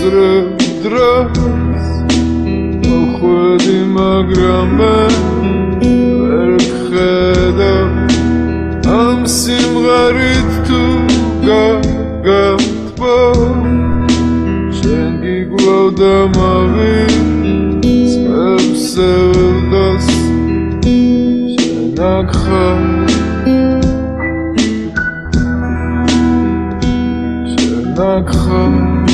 დროს მოხვედი მაგრამ მე ვერ გხედავ ამ სიმღერით თუ გაგათბო შენ გიგვლავ და მავიწყებს ელდას შენ აქ ხარ შენ აქ ხარ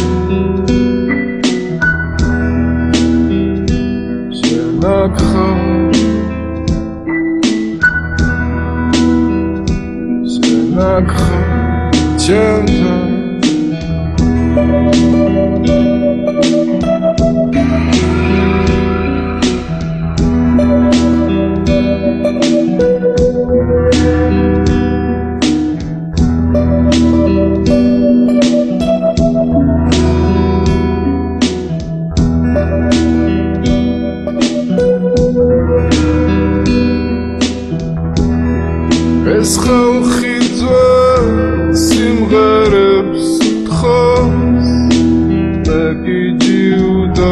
ეს ხალხი ძველ სიმღერებს თხოვს მე გიჯიუდა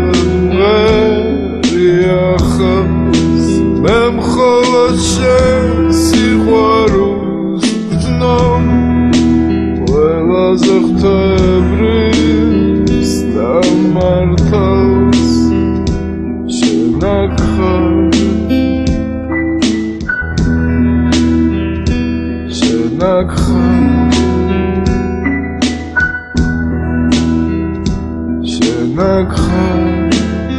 ღერიახავს მე მხოლოდ შენ სიყვარულს ვთნობ ყველაზე ღვთაებრებს დამართავს შენ აქ ხარ აქ ხარ შენ აქ ხარ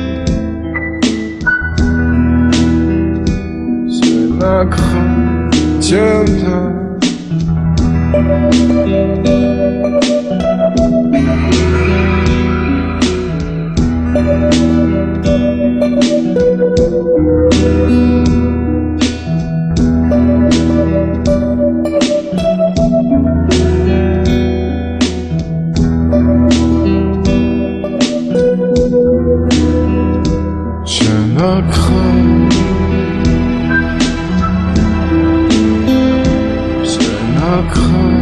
შენ აქ ხარ ჩემთან Shana